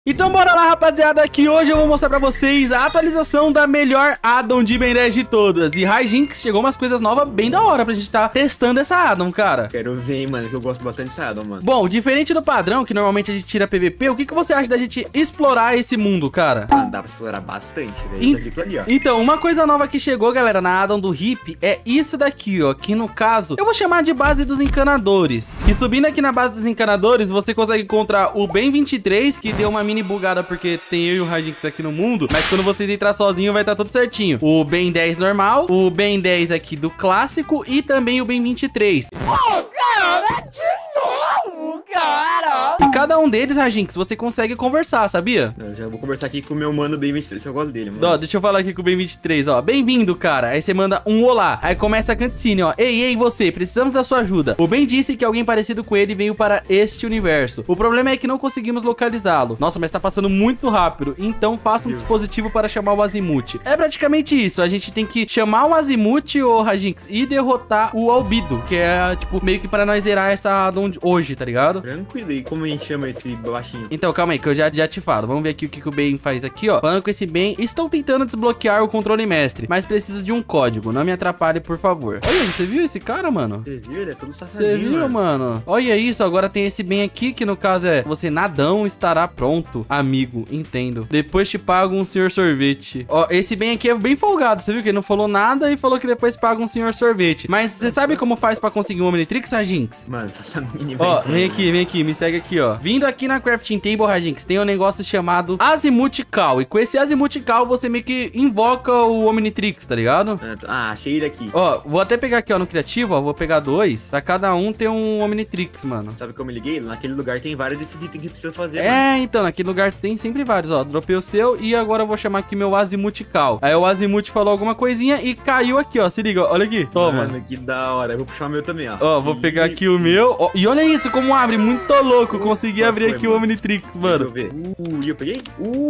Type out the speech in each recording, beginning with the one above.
Então bora lá, rapaziada, que hoje eu vou mostrar pra vocês a atualização da melhor addon de Ben 10 de todas. E Hijinx chegou umas coisas novas bem da hora pra gente tá testando essa addon, cara. Quero ver, mano, que eu gosto bastante dessa addon, mano. Bom, diferente do padrão, que normalmente a gente tira PVP, o que você acha da gente explorar esse mundo, cara? Mano, dá pra explorar bastante, velho. Ali, ó. Então, uma coisa nova que chegou, galera, na addon do Hip é isso daqui, ó. Que no caso, eu vou chamar de base dos encanadores. E subindo aqui na base dos encanadores, você consegue encontrar o Ben 23, que deu uma mini bugada porque tem eu e o Hijinx aqui no mundo, mas quando vocês entrar sozinho vai estar tudo certinho. O Ben 10 normal, o Ben 10 aqui do clássico e também o Ben 23. Oh, cara, de novo, cara! E cada um deles, Hijinx, você consegue conversar, sabia? Eu já vou conversar aqui com o meu mano Ben 23, eu gosto dele, mano. Ó, deixa eu falar aqui com o Ben 23, ó. Bem-vindo, cara. Aí você manda um olá. Aí começa a cutscene, ó. Ei, você, precisamos da sua ajuda. O Ben disse que alguém parecido com ele veio para este universo. O problema é que não conseguimos localizá-lo. Nossa, mas tá passando muito rápido. Então faça um dispositivo para chamar o Azimuth. É praticamente isso. A gente tem que chamar o Azimuth, ô Hijinx, e derrotar o Albedo, que é, tipo, meio que para nós zerar essa addon hoje, tá ligado? Tranquilo. E como a gente chama esse baixinho? Então, calma aí, que eu já te falo. Vamos ver aqui o que o Ben faz aqui, ó. Falando com esse Ben, estou tentando desbloquear o controle mestre, mas preciso de um código. Não me atrapalhe, por favor. Olha, você viu esse cara, mano? Você viu? Ele é todo safadinho, Você viu, mano? Olha isso, agora tem esse Ben aqui, que no caso é: você nadão estará pronto, amigo, entendo. Depois te pago um senhor sorvete. Ó, esse Ben aqui é bem folgado, você viu que ele não falou nada e falou que depois paga um senhor sorvete. Mas você sabe como faz pra conseguir um Omnitrix, Hijinx? Mano, faça mínima. Ó, vem aqui, me segue aqui, ó. Vindo aqui na Crafting Table, Hijinx, tem um negócio chamado Azimuth Call. E com esse Azimuth Call, você meio que invoca o Omnitrix, tá ligado? Ah, achei ele aqui. Ó, vou até pegar aqui, ó, no criativo, ó. Vou pegar 2. Pra cada um ter um Omnitrix, mano. Sabe como eu me liguei? Naquele lugar tem vários desses itens que precisa fazer, É, mano. Então, naquele lugar tem sempre vários, ó. Dropei o seu e agora eu vou chamar aqui meu Azimuth Call. Aí o Azimuth falou alguma coisinha e caiu aqui, ó. Se liga, ó, olha aqui. Toma. Mano, que da hora. Eu vou puxar o meu também, ó. Ó, vou pegar aqui o meu. Ó, e olha isso, como abre. Muito louco. Consegui abrir aqui, mano, o Omnitrix, mano. Deixa eu ver. Eu peguei?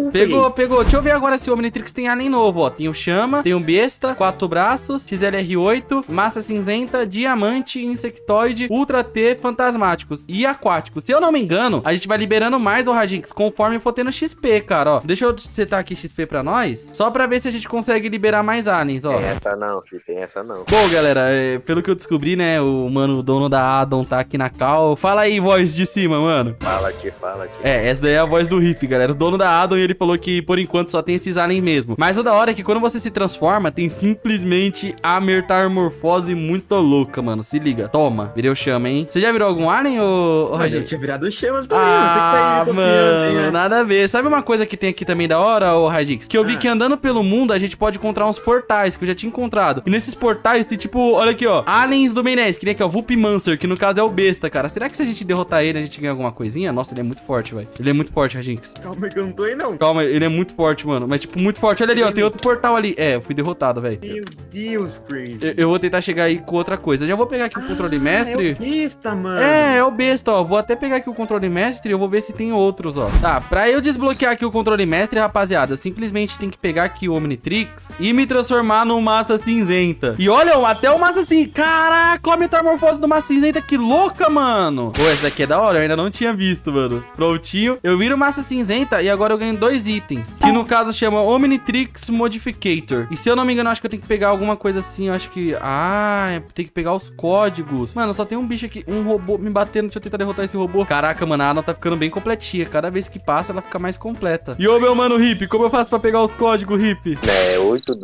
Pegou. Deixa eu ver agora se o Omnitrix tem alien novo, ó. Tem o Chama, tem o Besta, 4 braços, XLR8, Massa Cinzenta, Diamante, Insectoide, Ultra T, Fantasmáticos e Aquáticos. Se eu não me engano, a gente vai liberando mais, ô Hijinx, conforme for tendo XP, cara, ó. Deixa eu setar aqui XP pra nós, só pra ver se a gente consegue liberar mais aliens, ó. Tem essa não, filho, tem essa não. Bom, galera, pelo que eu descobri, né, o dono da addon tá aqui na call. Fala aí, voz de cima, mano. Fala aqui. Essa daí é a voz do Hip, galera. O dono da addon, ele falou que por enquanto só tem esses aliens mesmo. Mas o da hora é que quando você se transforma, tem simplesmente a metamorfose muito louca, mano. Se liga. Toma. Virei o Chama, hein? Você já virou algum alien, ô Hijinx? Eu tinha virado o Chama também, ah, você que tá aí mano, né? Nada a ver. Sabe uma coisa que tem aqui também da hora, ô Hijinx? Que eu vi que andando pelo mundo a gente pode encontrar uns portais, que eu já tinha encontrado. E nesses portais tem tipo, olha aqui, ó, aliens do Ben 10, que nem aqui, ó, Vulpimancer, que no caso é o Besta, cara. Será que se a gente derrotar ele, a gente ganha alguma coisinha? Nossa, ele é muito forte, velho. Ele é muito forte, Hijinx. Calma aí que eu não tô aí, não. Calma, ele é muito forte, mano. Mas, tipo, muito forte. Olha ali, ó, tem outro portal ali. É, eu fui derrotado, velho. Meu Deus, Crazy. Eu vou tentar chegar aí com outra coisa. Eu já vou pegar aqui o controle mestre. É o Besta, mano. É o Besta, ó. Vou até pegar aqui o controle mestre e eu vou ver se tem outros, ó. Tá, pra eu desbloquear aqui o controle mestre, rapaziada, eu simplesmente tenho que pegar aqui o Omnitrix e me transformar no Massa Cinzenta. E olha, até o Massa Cinzenta. Caraca, a metamorfose do Massa Cinzenta, que louca, mano. Pô, essa daqui é da hora, eu ainda não tinha visto, mano. Prontinho. Eu viro Massa Cinzenta e agora eu ganho 2 itens, que no caso chama Omnitrix Modificator. E se eu não me engano, acho que eu tenho que pegar alguma coisa assim, eu acho que... Ah, tem que pegar os códigos. Mano, só tem um bicho aqui, um robô me batendo. Deixa eu tentar derrotar esse robô. Caraca, mano, a addon tá ficando bem completinha. Cada vez que passa, ela fica mais completa. E ô, meu mano Hip, como eu faço pra pegar os códigos, Hip? É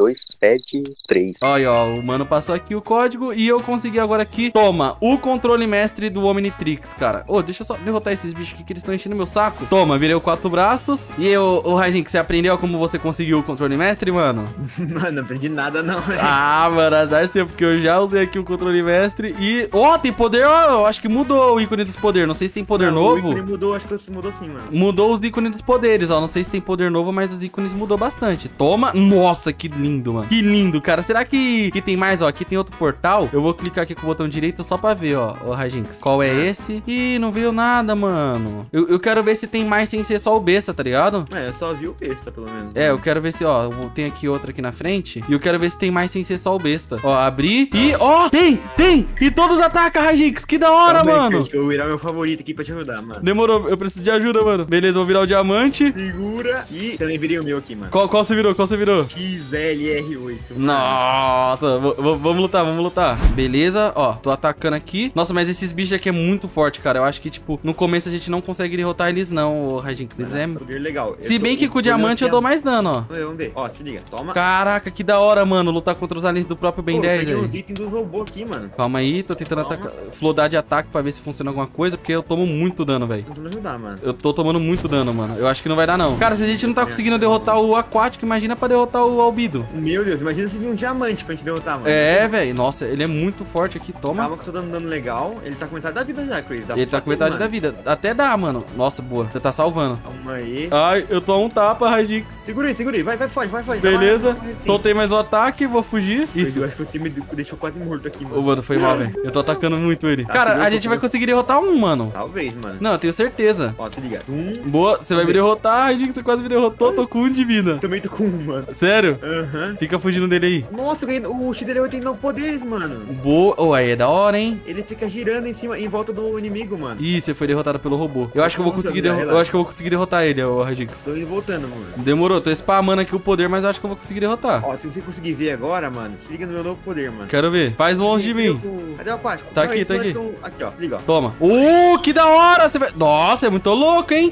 8273. Olha, ó, o mano passou aqui o código e eu consegui agora aqui. Toma, o controle mestre do Omnitrix, cara. Ô, deixa eu só derrotar esses bichos aqui que eles estão enchendo meu saco. Toma, virei o 4 braços. E eu, ô, Hijinx, você aprendeu como você conseguiu o controle mestre, mano? Mano, não aprendi nada, não, velho. Ah, mano, azar seu, porque eu já usei aqui o controle mestre e... Ó, tem poder, ó, eu acho que mudou o ícone dos poderes. Não sei se tem poder novo. O ícone mudou, acho que mudou sim, mano. Mudou os ícones dos poderes, ó. Não sei se tem poder novo, mas os ícones mudou bastante. Toma. Nossa, que lindo, mano. Que lindo, cara. Será que tem mais, ó? Aqui tem outro portal. Eu vou clicar aqui com o botão direito só pra ver, ó. Ô, Hijinx, qual é esse? E aqui, não veio nada, mano. Eu quero ver se tem mais sem ser só o besta, tá ligado? É, eu só vi o besta, pelo menos. É, eu quero ver se, ó, tem aqui outra aqui na frente. E eu quero ver se tem mais sem ser só o besta. Ó, abri e, ó, tem! E todos atacam, Rajix, que da hora, Calma aí, mano. Chris, que eu vou virar meu favorito aqui pra te ajudar, mano. Demorou, eu preciso de ajuda, mano. Beleza, eu vou virar o diamante. Segura. E também virei o meu aqui, mano. Qual você virou? XLR8. Nossa, vamos lutar. Beleza, ó, tô atacando aqui. Nossa, mas esses bichos aqui é muito forte, cara. Eu acho que, tipo, no começo a gente não consegue derrotar eles não, Rajix. Eles é... Poder legal. Se bem que com o diamante eu dou mais dano, ó. Vamos ver. Ó, se liga. Toma. Caraca, que da hora, mano, lutar contra os aliens do próprio Ben Pô, 10, peguei velho. uns itens dos robôs aqui, mano. Calma aí, tô tentando atacar, flodar de ataque pra ver se funciona alguma coisa, porque eu tomo muito dano, velho. Tentando ajudar, mano. Eu tô tomando muito dano, mano. Eu acho que não vai dar, não. Cara, se a gente não tá conseguindo derrotar o aquático, imagina pra derrotar o albido. Meu Deus, imagina se vir um diamante pra gente derrotar, mano. É, velho. Nossa, ele é muito forte aqui. Toma. Calma que eu tô dando dano legal. Ele tá com metade da vida já, Chris. Ele tá com metade da vida. Até dá, mano. Nossa, boa. Você tá salvando. Calma aí. Ai, eu tô a um tapa, Rajix. Segura aí. Vai, foge. Beleza. Dá uma Soltei mais um ataque, vou fugir. Isso. Isso. Eu acho que você me deixou quase morto aqui, Ô, mano. mano, foi mal, velho. Eu tô atacando muito ele. Tá, Cara, segura a um gente vai pouquinho. conseguir derrotar um, mano. Talvez, mano. Não, eu tenho certeza. Ó, se liga. Boa, você vai me derrotar, Rajix. Você quase me derrotou. Tô com um de vida. Também tô com um, mano. Sério? Aham. Fica fugindo dele aí. Nossa, eu ganhei... o XL8 tem novos poderes, mano. Boa. Oh, aí é da hora, hein? Ele fica girando em volta do inimigo, mano. Ih, você foi derrotado pelo robô. Eu acho que eu vou conseguir relaxa. eu acho que eu vou conseguir derrotar ele, o Rajix. Tô indo e voltando, mano. Demorou, tô spamando aqui o poder, mas eu acho que eu vou conseguir derrotar. Ó, se você conseguir ver agora, mano, se liga no meu novo poder, mano. Quero ver. Faz longe de mim. Cadê o aquático? Tá Não, aqui, esse tá não é aqui. tão- Aqui, ó. Se liga, ó. Toma. Que da hora! Você vai... Nossa, é muito louco, hein?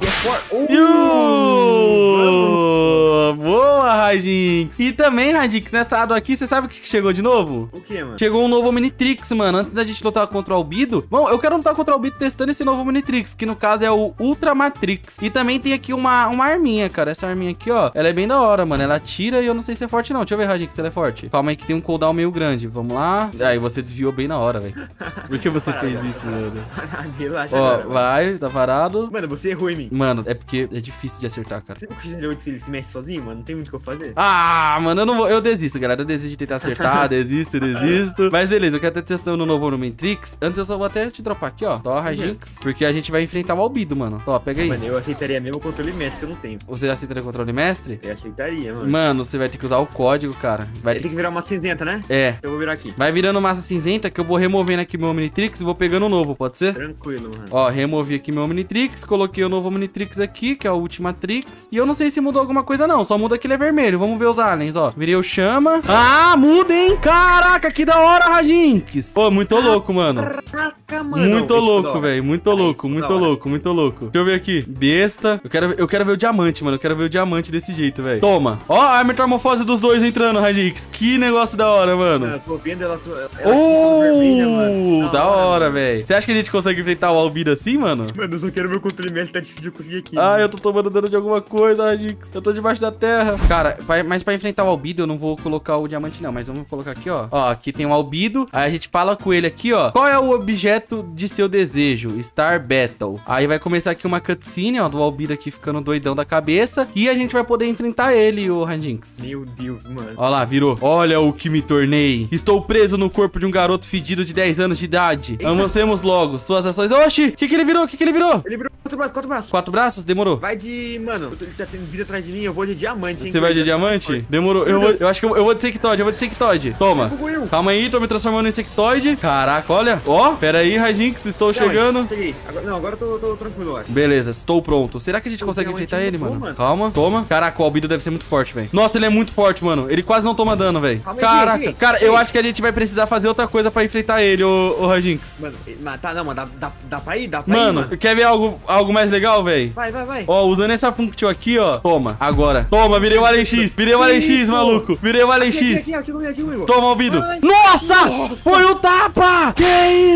Boa, Rajix. E também, Rajix, nessa área aqui, você sabe o que chegou de novo? O que, mano? Chegou um novo Omnitrix, mano. Antes da gente lutar contra o Albido. Bom, eu quero lutar contra o Albido testando esse novo Omnitrix, que no caso é o Ultra Matrix. E também tem aqui uma arminha, cara. Essa arminha aqui, ó, ela é bem da hora, mano. Ela tira e eu não sei se é forte, não. Deixa eu ver, Rajix, se ela é forte. Calma aí que tem um cooldown meio grande. Vamos lá. Aí, você desviou bem na hora, velho. Por que você fez isso, mano? Relaxa, Ó, agora, vai, tá parado. Mano, você errou em mim. Mano, é porque é difícil de acertar, cara. Você viu que o XL8 ele se mexe sozinho, mano? Não tem muito o que eu fazer. Ah, mano, eu não vou. Eu desisto, galera. Eu desisto de tentar acertar. Desisto. Mas beleza, eu quero estar testando o novo Omnitrix. Antes eu só vou até te dropar aqui, ó. Tó, Rajix. Porque a gente vai enfrentar o Albido, mano. Tó, pega aí. Mano, eu aceitaria mesmo o controle mestre que eu não tenho. Você aceita o controle mestre? Eu aceitaria, mano. Mano, você vai ter que usar o código, cara. Vai ter Tem que virar uma cinzenta, né? É. Eu vou virar aqui. Vai virando massa cinzenta que eu vou removendo aqui meu Omnitrix e vou pegando o novo, pode ser? Tranquilo, mano. Ó, removi aqui meu Omnitrix, coloquei o novo Omnitrix aqui, que é o Ultimatrix. E eu não sei se mudou alguma coisa não, só muda que ele é vermelho. Vamos ver os aliens, ó. Virei o chama. Ah, muda, hein? Caraca, que da hora, Rajinx. Pô, muito louco, mano. Caraca, mano. Muito Isso louco, da hora. velho. Muito louco, muito louco, muito louco. Deixa eu ver aqui. Besta. Eu quero ver o diamante, mano. Eu quero ver o diamante desse jeito, velho. Toma. Ó, a metamorfose dos dois entrando, Rajinx. Que negócio da hora, mano. Eu tô vendo ela vermelha, mano. Da hora, velho. Você acha que a gente consegue enfrentar o Albido assim, mano? Mano, eu só quero meu controle mestre, tá difícil de eu conseguir aqui. Ah, eu tô tomando dano de alguma coisa, Rajinx. Eu tô debaixo da terra. Cara, mas pra enfrentar o Albido, eu não vou colocar o diamante, não. Mas vamos colocar aqui, ó. Ó, aqui tem um Albido. Aí a gente fala com ele aqui, ó. Qual é o objeto de seu desejo? Star Battle. Aí vai começar aqui uma cutscene, ó, do Albido aqui ficando doidão da cabeça. E a gente vai poder enfrentar ele, o Rajinx. Meu Deus, mano. Ó lá, virou. Olha o que me tornei. Estou preso no corpo de um garoto fedido de 10 anos de idade. Avancemos logo. Suas ações... Oxi! O que ele virou? O que ele virou? Ele virou 4 braços. 4 braços? Demorou. Vai de... Mano, ele tá tendo vida atrás de mim, eu vou de diamante, hein. Você vai de diamante? Demorou. Eu acho que eu vou de Insectoide. Eu vou de Insectoide. Toma. Buguiu. Calma aí, tô me transformando em Insectoide. Caraca, olha. Ó, pera aí, Rajinx. Estou chegando. Peguei. Agora eu tô tranquilo, eu acho. Beleza, estou pronto. Será que a gente consegue diamante enfrentar ele, mudou, mano? mano. Calma, toma. Caraca, o Albido deve ser muito forte, velho. Nossa, ele é muito forte, mano. Ele quase não toma dano, velho. Calma aí, Caraca. cheguei. Cara, eu acho que a gente vai precisar fazer outra coisa pra enfrentar ele, ô Rajinx. Mano, tá, não, mano, dá pra ir? Dá pra ir, Mano, quer ver algo mais legal, velho? Vai. Ó, usando essa function aqui, ó. Toma, agora. Toma, virei o Alien X. Virei o Alien X, isso? maluco. Virei o Alien X. Aqui, Will. Toma, Albido. Ai. Nossa! Nossa! Foi um tapa! Que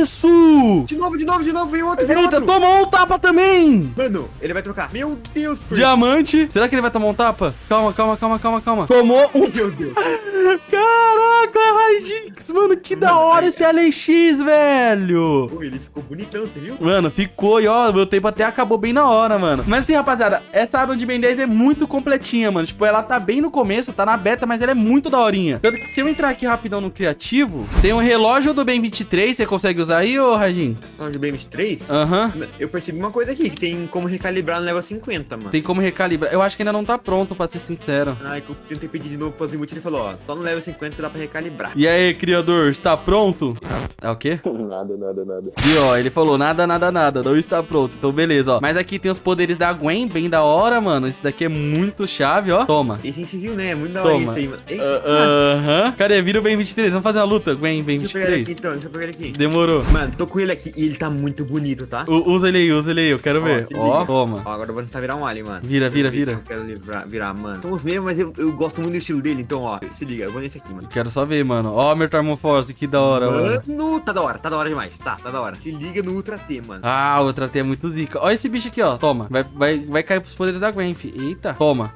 isso? De novo, veio outro, Eita, tomou um tapa também! Mano, ele vai trocar. Meu Deus, Chris. Diamante. Será que ele vai tomar um tapa? Calma. Tomou um... Meu Deus. Caraca, Rajinx. Radix, mano, que da hora esse LX, velho. Pô, ele ficou bonitão, você viu? Mano, ficou, e ó, meu tempo até acabou bem na hora, mano. Mas assim, rapaziada, essa addon de Ben 10 é muito completinha, mano. Tipo, ela tá bem no começo, tá na beta, mas ela é muito daorinha. Tanto que se eu entrar aqui rapidão no criativo, tem um relógio do Ben 23, você consegue usar aí, ô Radix? Falando de BM3, Aham. eu percebi uma coisa aqui, que tem como recalibrar no level 50, mano. Tem como recalibrar. Eu acho que ainda não tá pronto, pra ser sincero. Ah, que eu tentei pedir de novo pro Azimuth, ele falou, ó, só no level 50 que dá pra recalibrar. E aí, criador, está pronto? É o quê? Nada, nada, nada. E ó, ele falou nada, nada, nada, não está pronto. Então beleza, ó. Mas aqui tem os poderes da Gwen, bem da hora, mano. Esse daqui é muito chave, ó. Toma. Esse a gente viu, né? É muito da hora Toma. isso aí, mano. Eita, Aham. Cadê? Vira o Ben 23. Vamos fazer uma luta, Gwen, Ben deixa eu pegar ele 23. aqui então, deixa eu pegar ele aqui. Demorou. Mano, tô com ele aqui e ele tá muito bonito, tá? Usa ele aí, eu quero ver. se Ó, liga. toma. Ó, agora eu vou tentar virar um alien, mano. Vira, vira, Deixa eu ver vira. que Eu quero virar, mano. São os mesmos, mas eu gosto muito do estilo dele, então, ó. Se liga, eu vou nesse aqui, mano. Eu quero só ver, mano. Ó, meu Force, que da hora, mano. Mano, tá da hora demais. Tá da hora. Se liga no Ultra T, mano. Ah, outra T é muito zica. Olha esse bicho aqui, ó. Toma. Vai cair pros poderes da Gwen, fi. Eita. Toma.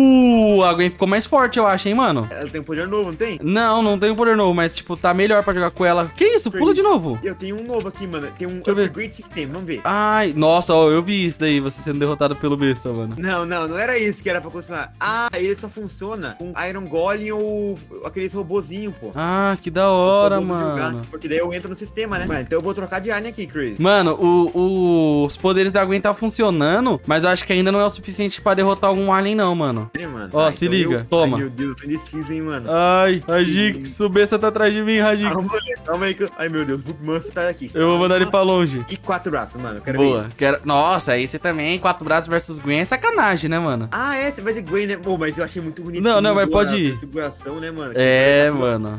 A Gwen ficou mais forte, eu acho, hein, mano. Ela tem um poder novo, não tem? Não tem um poder novo, mas, tipo, tá melhor pra jogar com ela. Que isso? Pula de novo. Eu tenho um novo aqui, mano. Tem um eu ver. upgrade system, vamos ver. Ai, nossa, ó, eu vi isso daí, você sendo derrotado pelo besta, mano. Não era isso que era pra funcionar. Ah, ele só funciona com Iron Golem ou aqueles robozinho, pô. Ah, que da hora, Eu só vou mano. jogar, porque daí eu entro no sistema, né? Mano, então eu vou trocar de alien aqui, Chris. Mano, os poderes da Gwen tá funcionando, mas eu acho que ainda não é o suficiente pra derrotar algum alien, não, mano. Mano. Ó, se liga, toma. Ai, meu Deus, eu tô indeciso, hein, mano. Ai, Radix, o besta tá atrás de mim, Radix. Calma aí, ai, meu Deus, o Bookmonster tá aqui. Eu vou mandar ele pra longe. E 4 braços, mano, eu quero Boa. ver. Nossa, aí você também, 4 braços versus Gwen é sacanagem, né, mano? Ah, é, você vai de Gwen, né? Pô, mas eu achei muito bonito. Não, mas Mudou pode a ir. configuração, né, mano? É, mano.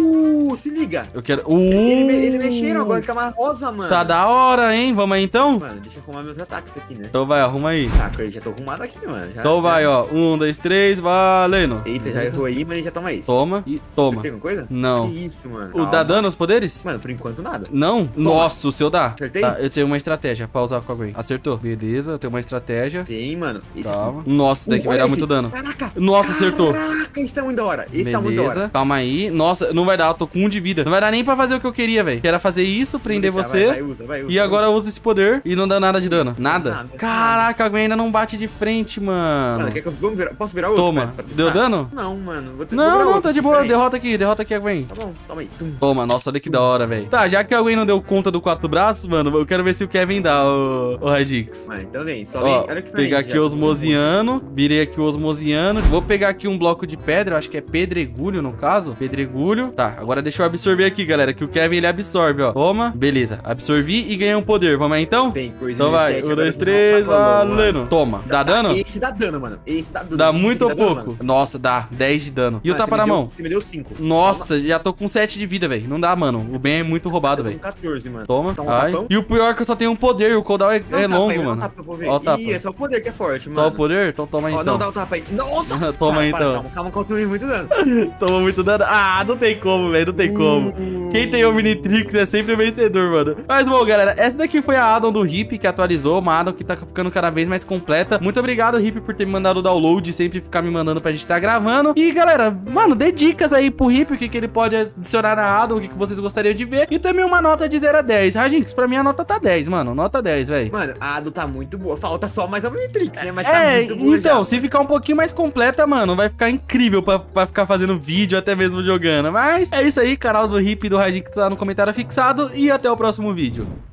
Se liga. Eu quero... Ele mexeram agora, fica mais rosa, mano. Tá da hora, hein? Vamos aí, então? Mano, deixa eu arrumar meus ataques aqui, né? Então vai, arruma aí. Tá, Chris, já tô arrumado aqui, mano. Então vai, ó. 1, 2, 3, valendo. Eita, já errou aí, mas ele já toma isso. Toma e toma. Tem alguma coisa? Não. Que isso, mano. O dá dano os poderes? Mano, por enquanto nada. Não? Nossa, o seu dá. Acertei? Tá, eu tenho uma estratégia pra usar com a Gwen. Acertou. Beleza, eu tenho uma estratégia. Tem, mano. Esse Calma. aqui. Nossa, esse daqui vai Olha dar esse. muito dano. Caraca. Nossa, acertou. Caraca, esse tá muito da hora. Esse tá muito da hora. Beleza, calma aí. Nossa, não vai dar, eu tô com 1 de vida. Não vai dar nem pra fazer o que eu queria, velho. Que era fazer isso, prender Vou deixar, você. vai, usa, E agora eu uso esse poder e não dá nada de dano. Nada? Nada. Caraca, a Gwen ainda não bate de frente, mano. Mano, quer que eu vamos virar? Posso virar outro? Toma. mano, pra testar? Deu dano? Não, mano. Vou Não, virar não, outro, tá de boa. peraí. Derrota aqui a Gwen. Tá bom, toma aí. Tum. Toma, nossa, olha que da hora, velho. Tá, já que a Gwen não deu conta do 4 braços, mano, eu quero ver se o Kevin dá, o Radix. Mano, então vem, só Ó, vem. Olha que pegar aqui o osmosiano. Virei aqui o osmosiano. Vou pegar aqui um bloco de pedra, eu acho que é pedregulho no caso. Pedregulho. Tá, agora deixa eu absorver aqui, galera, que o Kevin ele absorve, ó. Toma, beleza. Absorvi e ganhei um poder. Vamos aí então? Tem coisa Então vai, nesse 1, set, 2, agora 3, não sacolou, mano. valendo. Toma, dá dano? Esse dá dano, mano. Esse dá dano. Dá Esse muito ou dá dano, pouco? mano. Nossa, dá 10 de dano. E o Mano, tapa na mão? Você me deu 5. Nossa, já tô com 7 de vida, velho. Não dá, mano. O Ben é muito roubado, Eu tô velho. com 14, mano. Toma, Toma um ai. tapão. E o pior é que eu só tenho um poder. O cooldown é Dá um tapa longo, aí, dá um mano. tapa pra eu ver. Ó o tapa. Ih, é só o poder que é forte, mano. Só o poder? Então toma aí, Ó, então. não, dá o tapa aí. Nossa! Toma aí, então. Calma, que eu tomei muito dano. Toma muito dano. Ah, não tem como, velho. Não tem como. Quem tem Omnitrix é sempre vencedor, mano. Mas bom, galera, essa daqui foi a addon do Hip que atualizou. Uma addon que tá ficando cada vez mais completa. Muito obrigado, Hip, por ter me mandado o download e sempre ficar me mandando pra gente tá gravando. E, galera, mano, dê dicas aí pro Hip, o que ele pode adicionar na addon, o que vocês gostariam de ver. E também uma nota de 0 a 10. Radix, pra mim a nota tá 10, mano. Nota 10, velho. Mano, a addon tá muito boa. Falta só mais a Omnitrix, né? Mas tá muito boa então, já, se ficar um pouquinho mais completa, mano, vai ficar incrível pra ficar fazendo vídeo, até mesmo jogando. Mas é isso aí, canal do Hip e do Radix tá no comentário fixado e até o próximo vídeo.